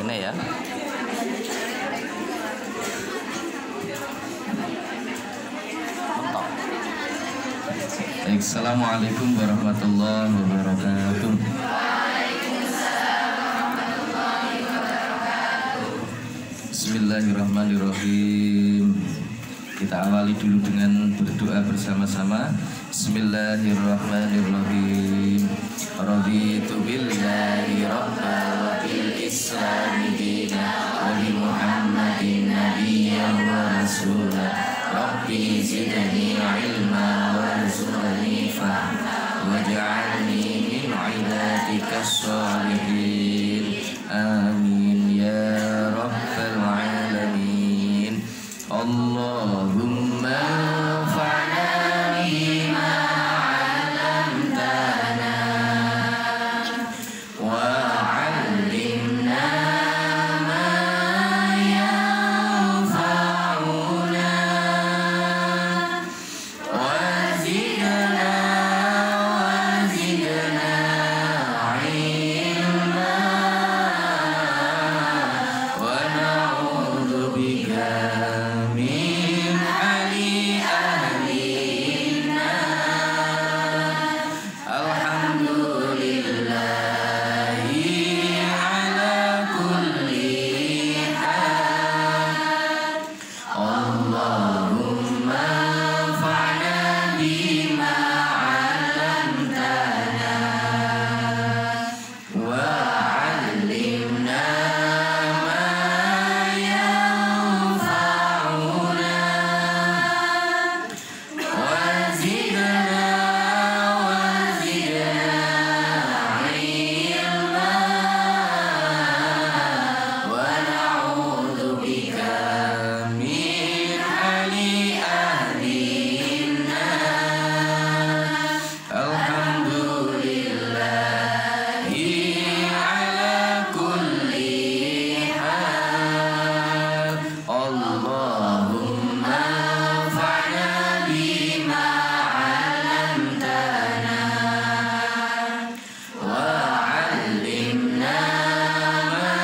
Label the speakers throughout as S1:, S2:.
S1: kene ya. Assalamualaikum warahmatullahi wabarakatuh. Bismillahirrahmanirrahim. Kita awali dulu dengan berdoa bersama-sama. Bismillahirrahmanirrahim. Raditu billahi rabban wa bil islami dinan wa bi Muhammadin nabiyyan wa rasulan. Rabbi zidni ilma warzuqni fahma waj'alni min ibadika sholihin. Amin ya rabbal alamin. Allahumma anfa'na bima 'allamtana wa 'allimna ma yanfa'una wa zidna ilma wa na'udzu bika min hali ahli nar. Alhamdulillahi ala kulli hal. Allahumma anfa'na bima 'allamtana wa 'allimna ma yanfa'una wa zidna ilma wa na'udzu bika min hali ahli nar. Alhamdulillahi ala kulli hal. Allahumma anfa'na bima 'allamtana wa 'allimna ma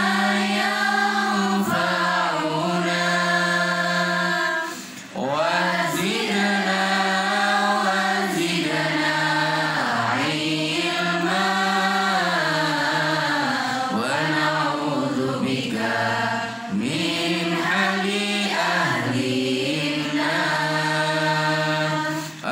S1: yanfa'una wa zidna ilma wa na'udzu bika min hali ahli nar.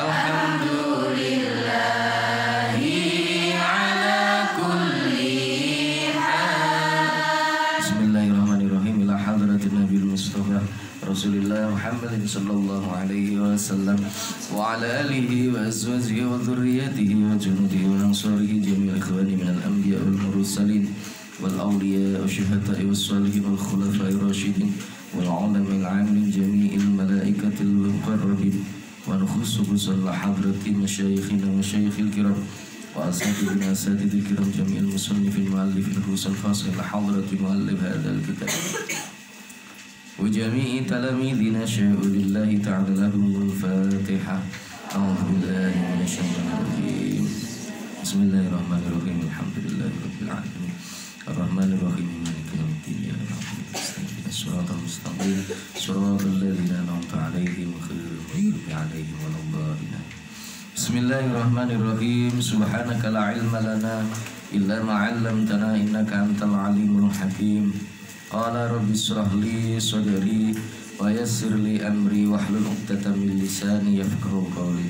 S1: Alhamdulillahi ala kulli hal. Bismillahirrahmanirrahim. Ila hadratin Nabil Mustafa Rasulillah Muhammadin sallallahu alaihi wasallam wa ala alihi wa azwajihi wa dhurriyyatihi wa junudihi wa ansarihi jami'al ikhwani minal anbiya wal mursalin wal awliya wa syuhada'i was salihin wal khulafa'i rasyidin wal ulama'il 'amilin jami'il malaikatil muqarrabin wa nukhussu bisalla hadrati masyayikhina masyayikhil kiram wa asatidina asatidil kiram jami'il musannifin mu'allifin khususan khas ila hadrati mu'allif hadzal kitab wa jami'i talamidina syai'u lillahi ta'ala lahumul fatihah. A'udzu billahi minasyaitonir rajim. Bismillahirrahmanirrahim. Alhamdulillahi rabbil alamin. Arrahmanir rahim. Maliki yaumiddin. Iyyaka na'budu wa iyyaka nasta'in. Shiratal mustaqim. Shiratal ladzina an'amta 'alaihim ghairil maghdubi 'alaihim waladdallin. Bismillahirrahmanirrahim. Subhanaka la ilma lana illa ma 'allamtana innaka antal alimul hakim. Qala rabbi shrah li sadri wa yassir li amri wahlul 'uqdatam min lisani yafqahu qawli.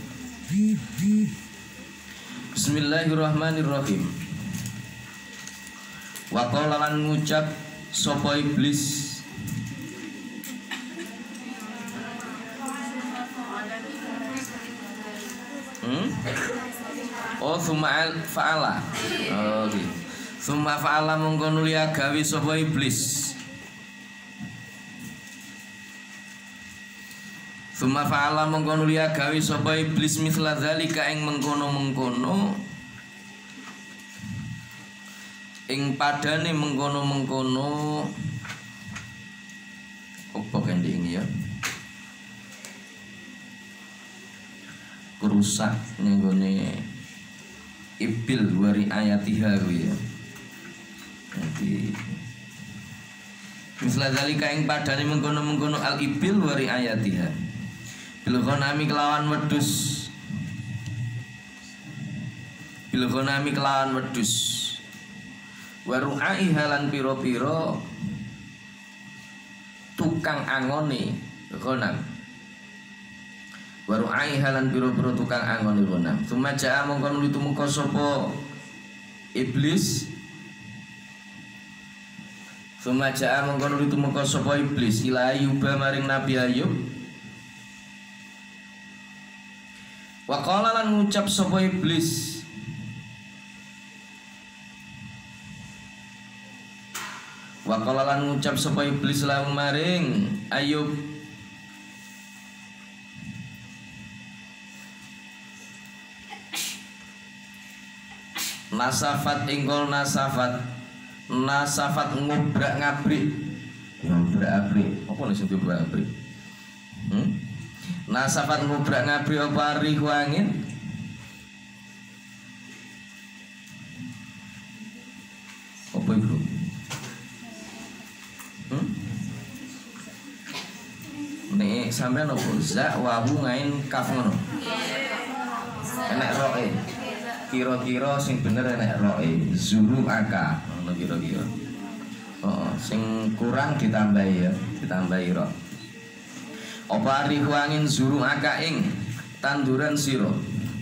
S1: Bismillahirrahmanirrahim. Wa qala lan ngucap sapa iblis Oh fa'ala. Oh gitu. Summa fa'ala mongko nuli gawe sapa iblis. Summa fa'ala mongko nuli gawe sapa iblis misla zalika ing mengkono-mengkono ing padane mengkono-mengkono apa kending ya kerusak nenggone ibil wari ayatiha ya. Jadi misla zalika ing padane mengkono-mengkono al ibil wa riayatiha bil ghanami kelawan wedhus wa ru'aiha lan pira-pira tukang angone ghanam wa ru'aiha lan pira-pira tukang angone ghanam sumaja mongko nuli tumeka sapa iblis sumaja mongko nuli tumeka sapa iblis ila Ayuba maring Nabi Ayub wa qala lan ngucap sapa iblis wa qala lan ngucap sapa iblis lahu maring Ayub nasafat ingkol nasafat ngobrak-ngabrik apa nih sing ngobrak-ngabrik nasafat ngobrak-ngabrik apa rihu angin apa itu nih sampean apa za wawu ngain kaf ngono enak roe kira-kira sing bener enak roe zuru aka ngono kira-kira sing kurang ditambahi ya ditambahi ro apa rihu angin zuru aka ing tanduran sira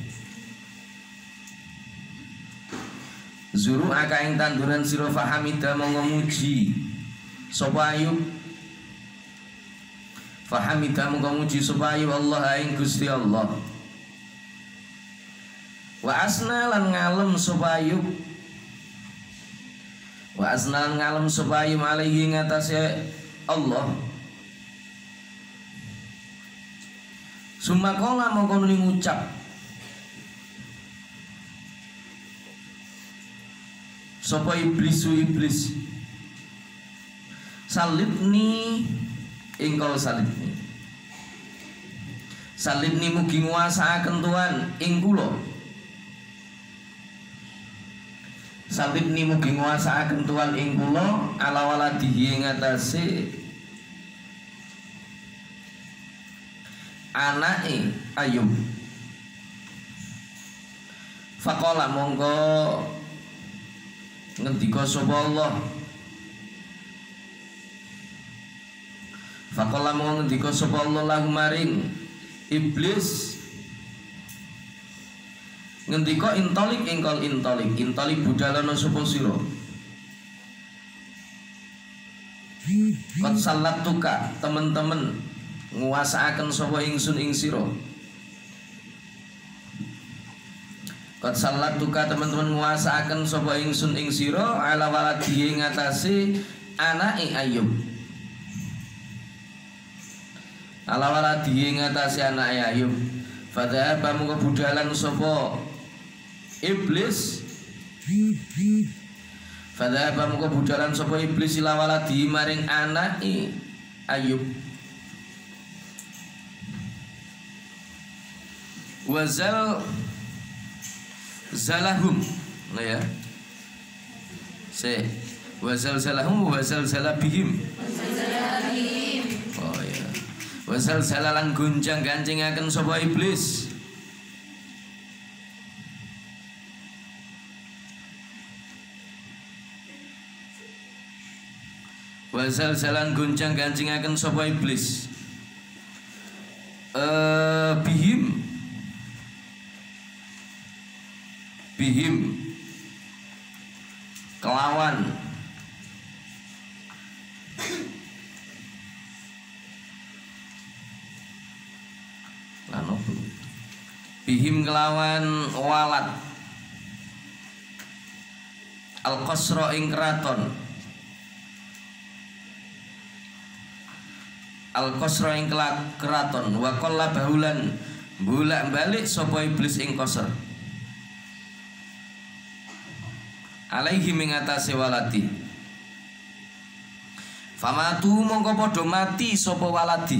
S1: zuru aka ing tanduran sira fahamida monggo muji sapa Ayub fahamida monggo muji sapa Ayub Allah ing Gusti Allah wa asna lan ngalem sapa Ayub wa asna lan ngalem sapa Ayub alaihi ngatasé Allah sumakola mongko nuli ngucap sapa iblis salibni engkau salibni mugi nguasaaken Tuhan ing kula salibni mugi nguasaaken Tuhan ing kula ala waladihi ing atase anake Ayub faqala mongko ngendika sapa Allah faqala mongko ngendika sapa Allah lahu maring iblis ngendika intolik engkol intolik budalana sapa sira kot salat tuka temen-temen nguasaaken sapa ingsun ing sira kot salat tuka temen-temen nguasaaken sapa ingsun ing sira ala waladi ngatasi anake Ayub ala waladi ngatasi anake Ayub fadhaba mung budalan sapa iblis fadhaba mung budalan sapa iblis ila waladi maring anake Ayub wazal zalahum nah ya wazal zalahum wazal zalabihim oh ya wazal zalalan gunjang gancingaken sapa iblis wazal zalan gunjang gancingaken sapa iblis bihim kelawan bihim kelawan walat al-qasra ing keraton al-qasra ing keraton wa qalla bahulan bolak-balik sapa iblis ing qasr alaihi mengatasi waladi famatu mongko padha mati sapa waladi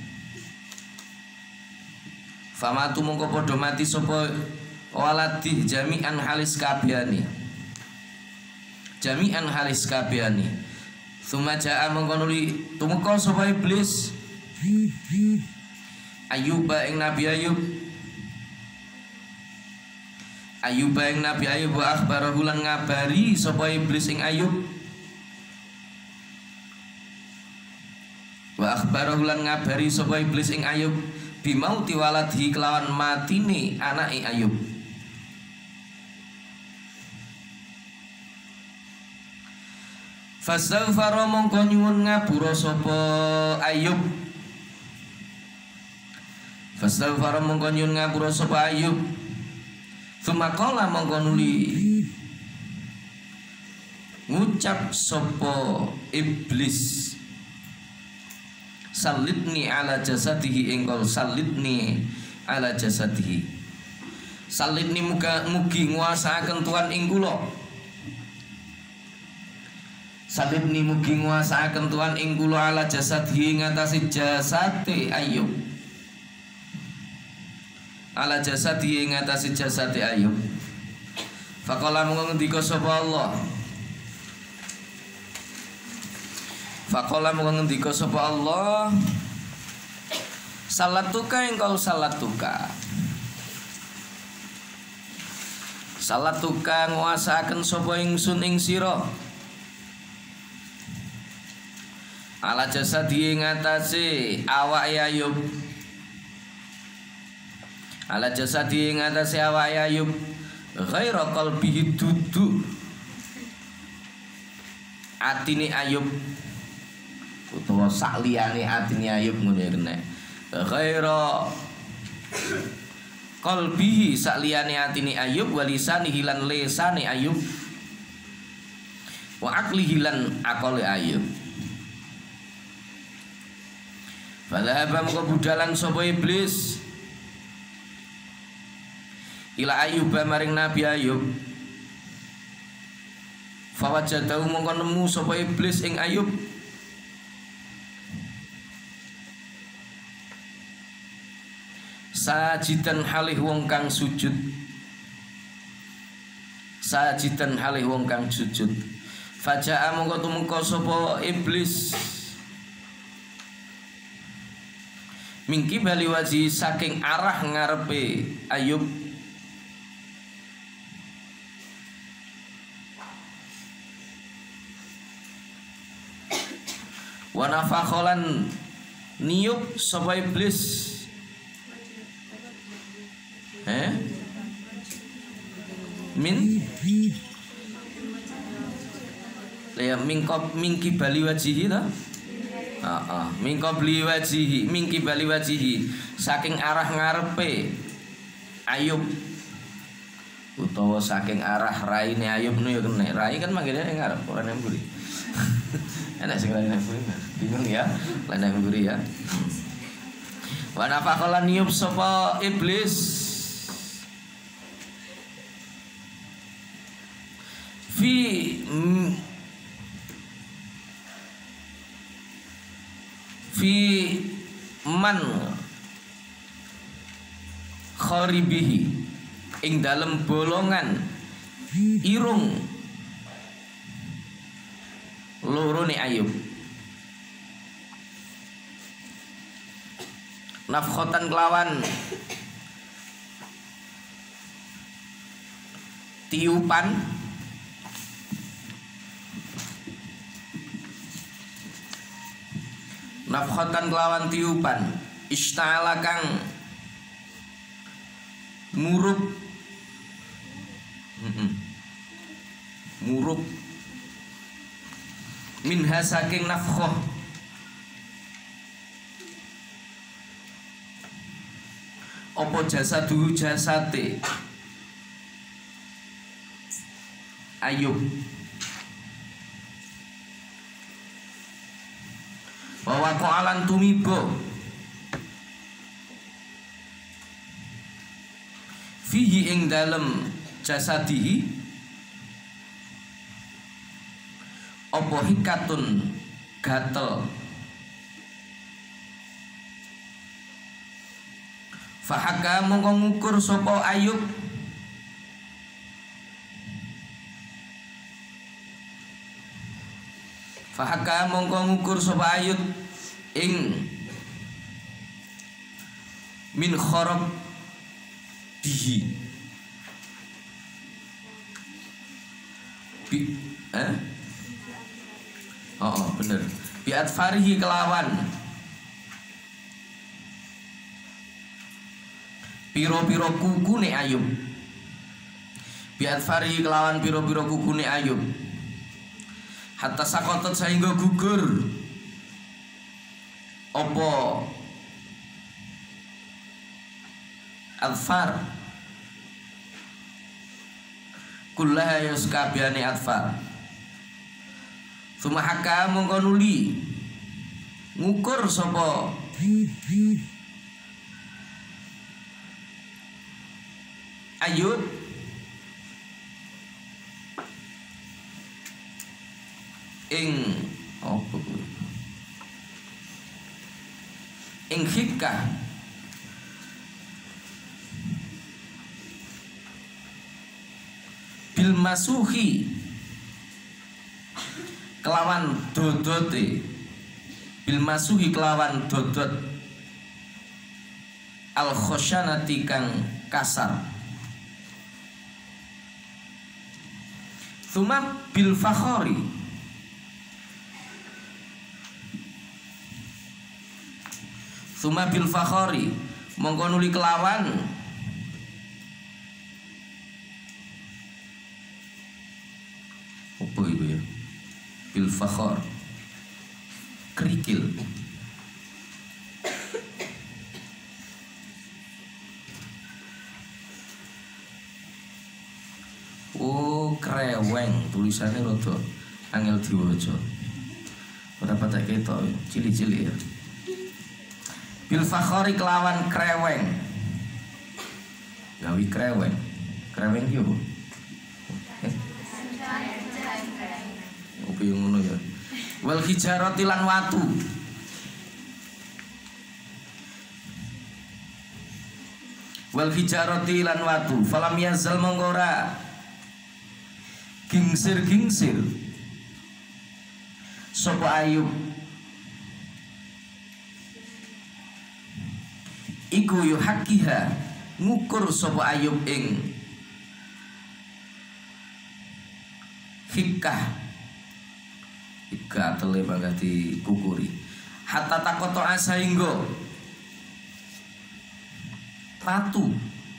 S1: famatu mongko padha mati sapa waladi jami'an halis kabehane Sumaja'a mengkonuli tumeka sapa iblis Ayub ing Nabi Ayub ing Nabi Ayub wa akhbarahu lan ngabari sapa iblis ing Ayub wa akhbarahu lan ngabari sapa iblis ing Ayub bimauti waladhi kelawan matine anake Ayub. Fastaghfara mongko nyuwun ngapura sapa Ayub. Fastaghfara mongko nyuwun ngapura sapa Ayub. Sumaqala mongko nuli ngucap sapa iblis. Sallitni ala jasadihi engkol sallitni ala jasadihi. Sallitni mugi nguasaaken Tuhan ing kula. Sallitni mugi nguasaaken Tuhan ing kula ala jasadihi ngatasi jasate Ayub. Ala jasadihi ngatasi jasate Ayub. Faqala mung ngendika sapa Allah. Faqala mung ngendika sapa Allah. Salatuka engkau salatuka. Salatuka nguasaaken sapa ingsun ing sira. Ala jasadi ngatasi awak Ayub. Ala jasadi ngatasi awak Ayub. Ghaira qalbihi dudu atine Ayub utawa sakliyane atine Ayub ngono ya kena. Ghaira qalbihi sakliyane atine Ayub walisanihi lan lesane Ayub wa aqlihi lan akale Ayub. Fadhahaba mengko budalan sapa iblis ila Ayub maring Nabi Ayub. Fawajadahu mengko nemu sapa iblis ing Ayub. Sajidan halih wong kang sujud. Sajidan halih wong kang sujud. Faja'a mengko tumeka sapa iblis mingki bali waji saking arah ngarepe Ayub. Wa nafakholan niup sapa iblis min ya mingki bali wajihi ta. Mingkobli wajihi, mingki bali wajihi saking arah ngarepe Ayub utawa saking arah raine Ayub nu ya kena. Rai kan manggilnya yang ngarep ora nang mburi. Enak sing rai nang mburi. Bingung ya, lan nang mburi ya. Wa nafaqala niyub sapa iblis fi man kharibihi ing dalem bolongan irung lorone Ayub. Nafkhotan kelawan tiupan nafkhatan kelawan tiupan ista'ala kang murup minha saking nafkhoh opo jasadu jasate Ayub bahwa koalan tumibo fihi ing dalem jasadihi opo hikatun gatel fahaka mongko ngukur sapa Ayub Fahaka mongko ngukur sapa Ayub ing min khorab bihi bener biat farihi kelawan piro-piro kukune Ayub, biat farihi kelawan piro-piro kukune Ayub, hatta sakotot sehingga gugur opo adfar kullaha yuskabiani adfar. Sumahaka mongko nuli ngukur sapa Ayub ing apa kuwi ing hikah bil masuhi kelawan dodote, bil masuhi kelawan dodot al khosyanati kang kasar, tsumma bil fakhori mongko nuli kelawan apa itu ya, bil fakhor kerikil, kreweng tulisannya rada angel diwaca ora patek ketok cilik-cilik ya. Bil fakhori kelawan kreweng, gawi kreweng yo opo yo ngono ya. Wal hijarati lan watu, wal hijarati lan watu, falam yazal mongora gingsir sapa Ayub iku yu hakiha ngukur sapa Ayub ing hikah ika tele banget dikukuri hatta takoto asainggo tatu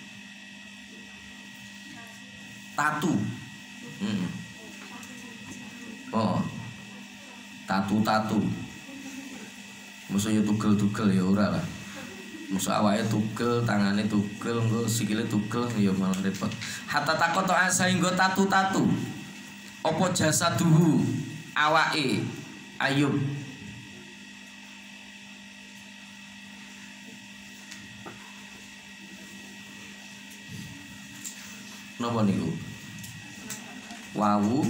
S1: tatu musuhnya tugel ya ora lah, musuh awake tugel, tangane tugel, engko sikile tugel ya malah repot. Hatta takoto asainggo tatu apa jasa duhu awake Ayub napa niku wawu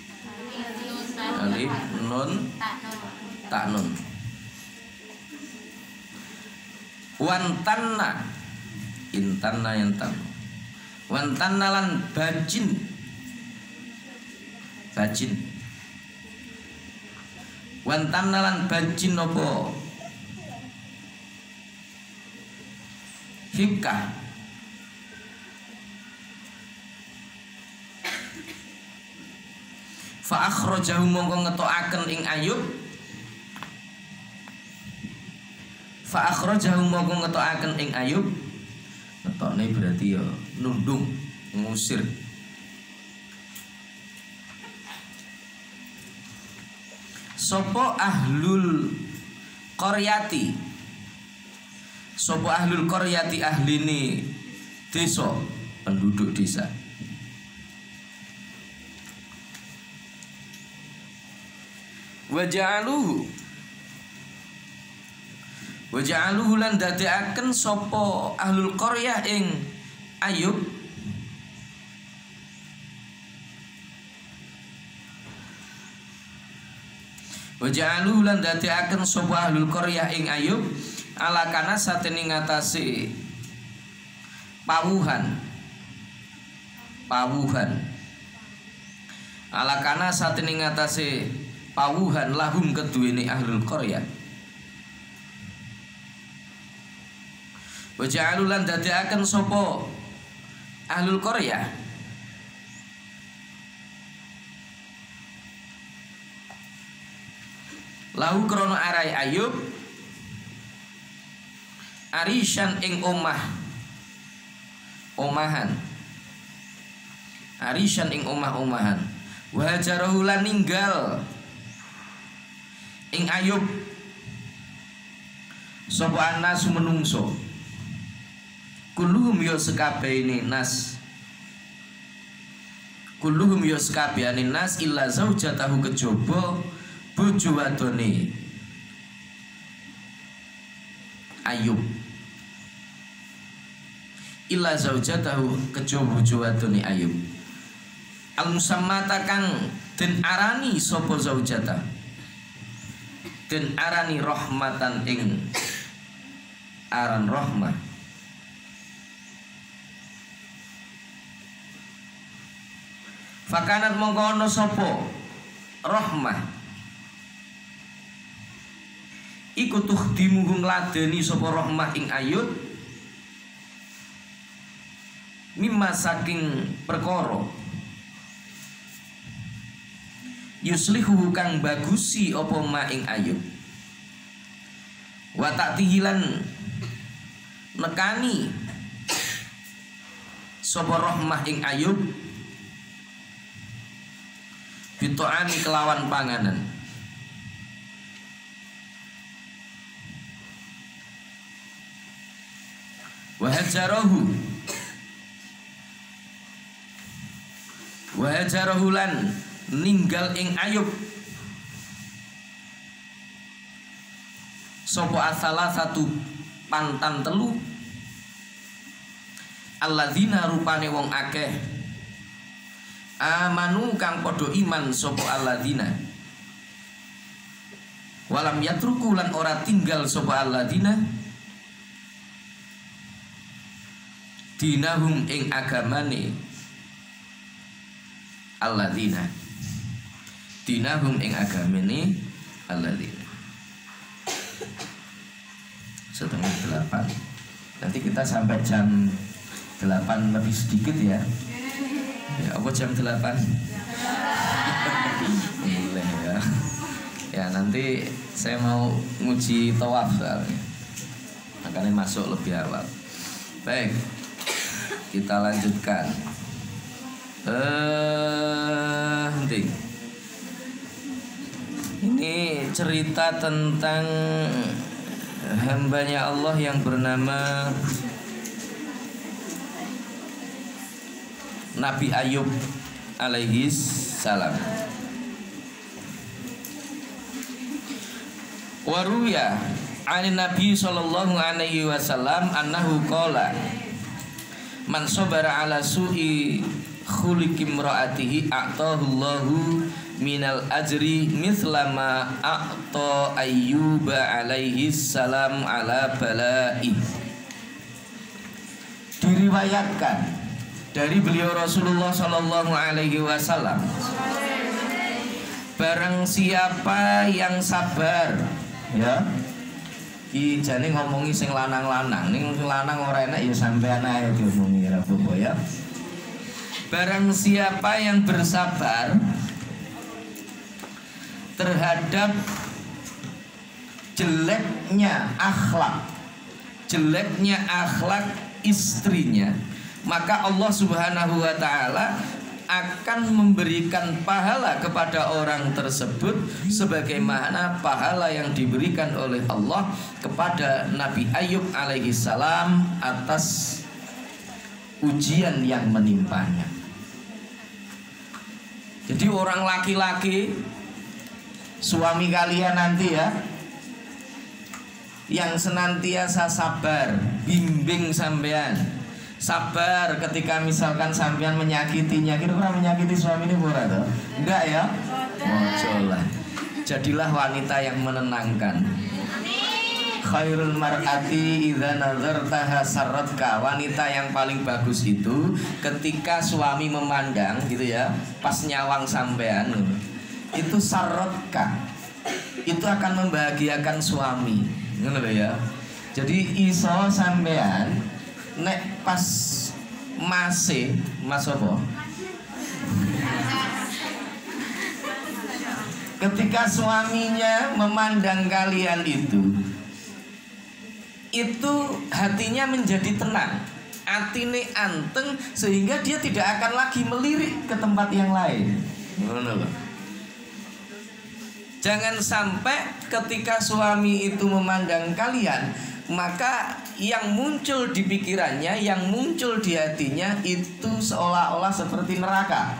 S1: alif nun tak nun wantanna intanna yantan wantanna lan bajin wantanna lan bajin apa hikah fa akhrajahu mongko ngetokaken ing Ayub, fa akhrajahu mongko ngetokaken ing Ayub, ngetokne berarti ya nundung ngusir. Sopo ahlul qaryati, sopo ahlul qaryati ahlini desa, penduduk desa. Waja'aluhu lan dadekaken sapa ahlul qaryah ing Ayub waja'aluhu lan dadekaken sapa ahlul qaryah ing Ayub ala kana satene ngatasi pawuhan ala kana satene ngatasi pawuhan lahum keduwene ahlul qaryah. Wa ja'alu lan dadekaken sapa ahlul qaryah lahu krana arai Ayub arisyan ing omahan arisyan ing omah-omahan wa hajarahu lan ninggal ing Ayub sapa anas menungso kulluhum ya sekabehane nas kulluhum ya sekabehane nas illa zaujatahu kejaba bojo wadone Ayub illa zaujatahu kejaba bojo wadone Ayub al musammata kang den arani sapa zaujata den arani rahmatan ing aran rahmah fakanat mongko ana sapa rahmah iku tuhdimuhum ladeni sapa rahmah ing Ayub mimma saking perkara yuslihu kang bagusi apa ma ing Ayub wa ta'tihilan nekani sapa rahmah ing Ayub bito'ani kelawan panganan wahajarahu lan ninggal ing Ayub sapa asalah satu pantan telu alladzina rupane wong akeh amanu kang padha iman sapa alladzina walam yatruku lan ora tinggal sapa alladzina dinahum ing agamane alladzina dinahum ing agamane alladzina. 7:30 nanti kita sampai jam 8 lebih sedikit ya. Ya apa jam 8? Boleh ya. Ya nanti saya mau nguji tawaf soalnya makanya masuk lebih awal. Baik, kita lanjutkan. Nanti ini cerita tentang hambanya Allah yang bernama Nabi Ayub alaihi salam. Waruya an Nabi sallallahu alaihi wasallam annahu qala man sabara ala su'i khuliqi imraatihi a'tahu Allahu minal ajri mithla ma a'ta Ayyuba alaihi salam ala bala'i. Diriwayatkan dari beliau Rasulullah sallallahu alaihi wasallam, barang siapa yang sabar, ya iki jane ngomongi sing lanang-lanang, ning sing lanang ora enak ya sampean ae diomongi ra apa ya. Barang siapa yang bersabar terhadap jeleknya akhlak istrinya, maka Allah Subhanahu wa taala akan memberikan pahala kepada orang tersebut sebagaimana pahala yang diberikan oleh Allah kepada Nabi Ayub alaihi salam atas ujian yang menimpanya. Jadi orang laki-laki suami kalian nanti ya yang senantiasa sabar, bimbing sampean, sabar ketika misalkan sampean menyakitinya. Kira-kira menyakiti suami ini murah toh? Enggak ya? Mojolah. Jadilah wanita yang menenangkan. Khairul mar'ati idza nazartaha sarratka. Wanita yang paling bagus itu ketika suami memandang gitu ya, pas nyawang sampean itu sarotka, itu akan membahagiakan suami. Ngono ya. Jadi iso sampean nek pas mas apa? Ketika suaminya memandang kalian itu hatinya menjadi tenang, atine anteng, sehingga dia tidak akan lagi melirik ke tempat yang lain. Jangan sampai ketika suami itu memandang kalian, maka yang muncul di pikirannya, yang muncul di hatinya itu seolah-olah seperti neraka.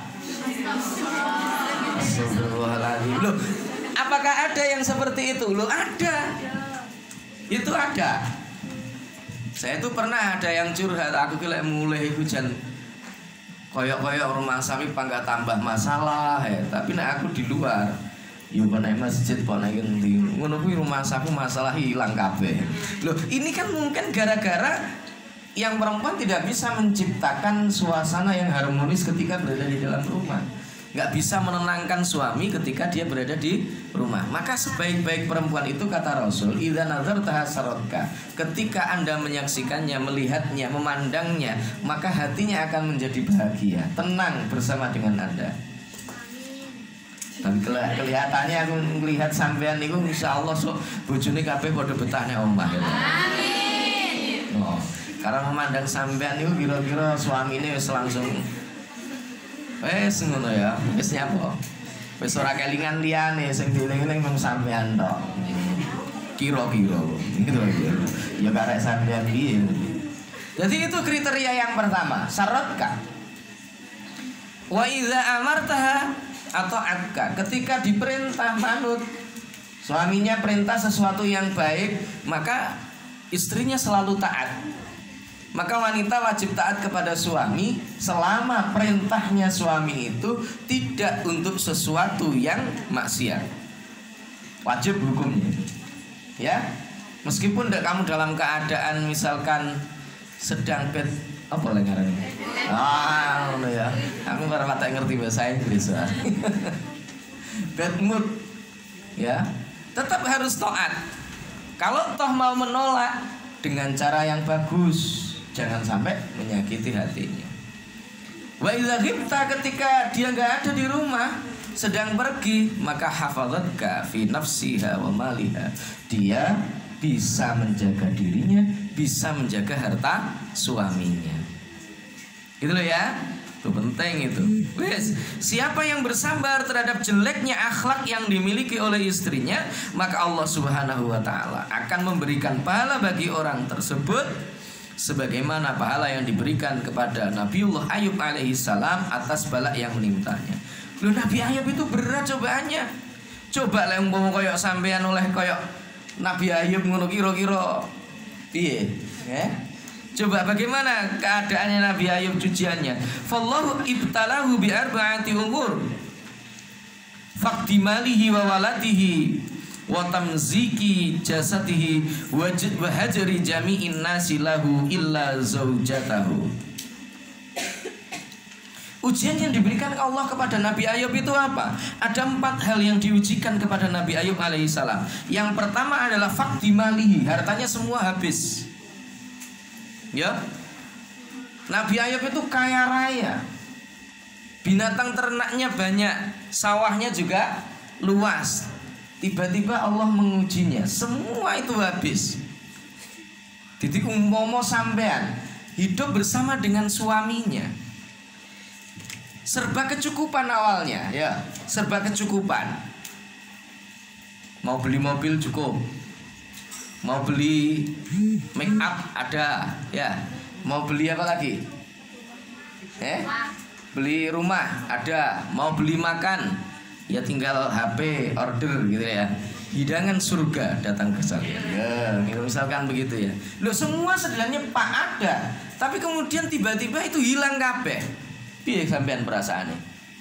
S1: Astagfirullahaladzim. Loh, apakah ada yang seperti itu? Loh, ada. Itu ada. Saya itu pernah ada yang curhat, aku kira mulai hujan koyok-koyok rumah sami nggak tambah masalah ya. Tapi nek aku di luar, yo naik masjid, naik ngendi, ngono kuwi rumah saku masalah hilang kabeh. Loh, ini kan mungkin gara-gara yang perempuan tidak bisa menciptakan suasana yang harmonis ketika berada di dalam rumah. Nggak bisa menenangkan suami ketika dia berada di rumah. Maka sebaik-baik perempuan itu, kata Rasul, idza nazartaha sarotka, ketika Anda menyaksikannya, melihatnya, memandangnya, maka hatinya akan menjadi bahagia, tenang bersama dengan Anda. Tapi kelihatannya aku melihat sampean niku insyaallah sok bojone kabeh padha betahne omah ya. Amin. Oh, karena memandang sampean niku kira-kira suamine wis langsung wis ngono ya, wis nyapa. Wis ora kelingan liyane sing dieling-eling mung sampean tok. Kira-kira gitu aja. Ya karek sampean piye. Jadi itu kriteria yang pertama, syaratkan. Wa idza amartaha atau atka, ketika diperintah manut. Suaminya perintah sesuatu yang baik, maka istrinya selalu taat. Maka wanita wajib taat kepada suami selama perintahnya suami itu tidak untuk sesuatu yang maksiat. Wajib hukumnya. Ya, meskipun kamu dalam keadaan misalkan sedang bed apa lah ngarannya? Ngono ya. Aku ora patek ngerti bahasa Inggris. Bad mood. Ya, tetap harus taat. Kalau toh mau menolak dengan cara yang bagus, jangan sampai menyakiti hatinya. Wa idza ghibta, ketika dia enggak ada di rumah, sedang pergi, maka hafazatka fi nafsiha wa maliha. Dia bisa menjaga dirinya, bisa menjaga harta suaminya. Gitu loh ya. Itu penting itu. Wes, siapa yang bersabar terhadap jeleknya akhlak yang dimiliki oleh istrinya, maka Allah Subhanahu wa taala akan memberikan pahala bagi orang tersebut sebagaimana pahala yang diberikan kepada Nabiullah Ayub alaihissalam atas bala yang menimpanya. Loh, Nabi Ayub itu berat cobaannya. Coba lah umpama koyok sampean oleh koyok Nabi Ayub ngono kira-kira piye? Coba bagaimana keadaannya Nabi Ayub, cuciannya. Fallahu ibtalahu bi arba'ati umur. Faqdi malihi wa waladihi wa tamziki jasadihi wa hajri jami'in nasi lahu illa zaujatahu. Ujian yang diberikan Allah kepada Nabi Ayub itu apa? Ada 4 hal yang diujikan kepada Nabi Ayub alaihissalam. Yang pertama adalah faqdi malihi, hartanya semua habis. Ya, Nabi Ayub itu kaya raya, binatang ternaknya banyak, sawahnya juga luas. Tiba-tiba Allah mengujinya, semua itu habis. Jadi umpama sampean hidup bersama dengan suaminya, serba kecukupan awalnya, ya, serba kecukupan. Mau beli mobil cukup, mau beli make up ada, ya. Mau beli apa lagi? Beli rumah ada, mau beli makan, ya tinggal HP order gitu ya. Hidangan surga datang ke saya. Ya, misalkan begitu ya. Loh, semua sedianya Pak ada, tapi kemudian tiba-tiba itu hilang kabeh. Piye sampean perasaannya?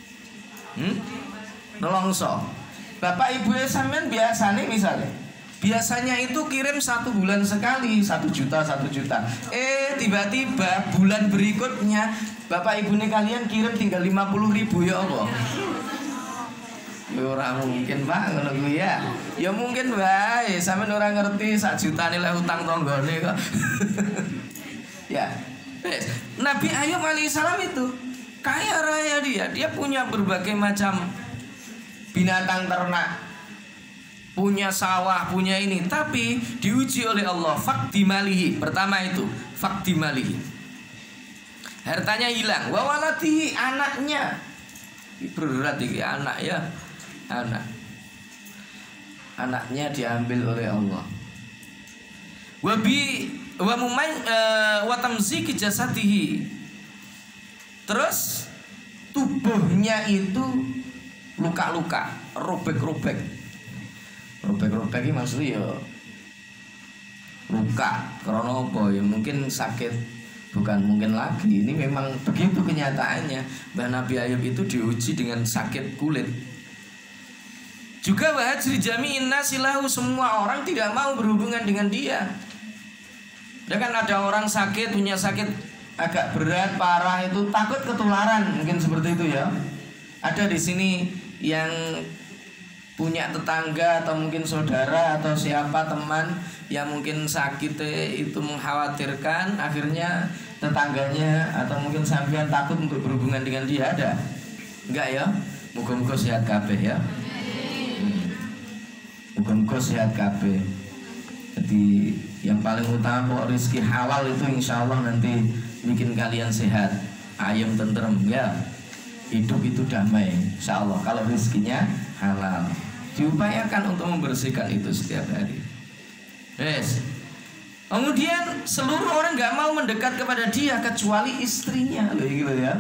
S1: Nelongso. Bapak ibu sampean biasanya misalnya, biasanya itu kirim 1 bulan sekali 1 juta. Tiba-tiba bulan berikutnya bapak ibu kalian kirim tinggal 50.000, ya Allah. ora mungkin Pak ngono kuwi ya. Ya mungkin wae, sampean ora ngerti sak jutane lek utang tanggane kok. Ya. Nabi Ayub alaihissalam itu kaya raya dia punya berbagai macam binatang ternak, punya sawah, punya ini, tapi diuji oleh Allah fakti malihi. Pertama itu fakti malihi, hartanya hilang. Wa waladihi, anaknya berat iki anak ya, anaknya diambil oleh Allah. Wa tamziki jasadihi, terus tubuhnya itu luka-luka, robek-robek ini maksudnya ya luka karena apa ya, mungkin sakit, bukan mungkin lagi, ini memang begitu kenyataannya. Mbah Nabi Ayub itu diuji dengan sakit kulit. Juga wahajri jami'in nasilahu, semua orang tidak mau berhubungan dengan dia. Ya kan ada orang sakit, punya sakit agak berat, parah, itu takut ketularan, mungkin seperti itu ya. Ada di sini yang punya tetangga atau mungkin saudara atau siapa teman yang mungkin sakit itu mengkhawatirkan, akhirnya tetangganya atau mungkin sampean takut untuk berhubungan dengan dia, ada? Enggak ya? Muga-muga sehat kabeh ya. Muga-muga sehat kabeh. Jadi yang paling utama kok rezeki halal itu insya Allah nanti bikin kalian sehat, ayam tentrem ya, hidup itu damai insya Allah kalau rezekinya halal. Diupayakan untuk membersihkan itu setiap hari. Yes. Kemudian seluruh orang nggak mau mendekat kepada dia kecuali istrinya, loh gitu ya.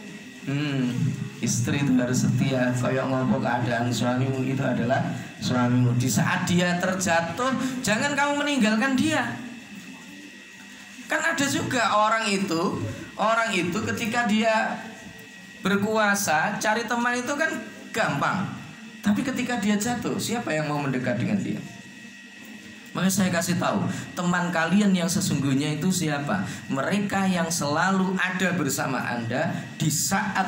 S1: Istri itu harus setia, kayak ngomong keadaan suamimu itu adalah suamimu. Di saat dia terjatuh, jangan kamu meninggalkan dia. Kan ada juga orang itu ketika dia berkuasa, cari teman itu kan gampang. Tapi ketika dia jatuh, siapa yang mau mendekat dengan dia? Makanya saya kasih tahu, teman kalian yang sesungguhnya itu siapa? Mereka yang selalu ada bersama Anda di saat